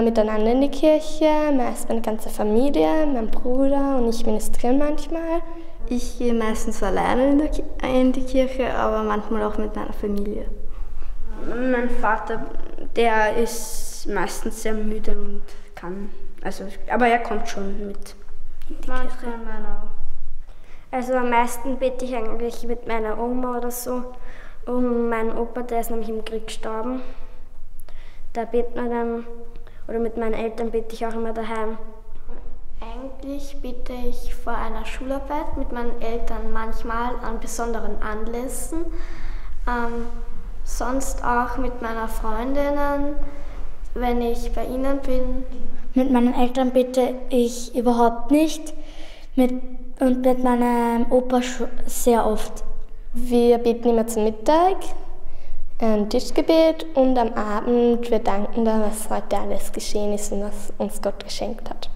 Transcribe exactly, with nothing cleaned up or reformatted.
immer miteinander in die Kirche, meist meine ganze Familie, mein Bruder und ich ministriere manchmal. Ich gehe meistens alleine in, Ki- in die Kirche, aber manchmal auch mit meiner Familie. Mein Vater, der ist meistens sehr müde und kann, also, aber er kommt schon mit in die Kirche. Meiner. Also am meisten bete ich eigentlich mit meiner Oma oder so. Und mein Opa, der ist nämlich im Krieg gestorben. Da beten wir dann, oder mit meinen Eltern bete ich auch immer daheim. Eigentlich bete ich vor einer Schularbeit mit meinen Eltern manchmal an besonderen Anlässen. Ähm, sonst auch mit meiner Freundinnen, wenn ich bei ihnen bin. Mit meinen Eltern bete ich überhaupt nicht mit, und mit meinem Opa sehr oft. Wir beten immer zum Mittag, ein Tischgebet und am Abend wir danken da, was heute alles geschehen ist und was uns Gott geschenkt hat.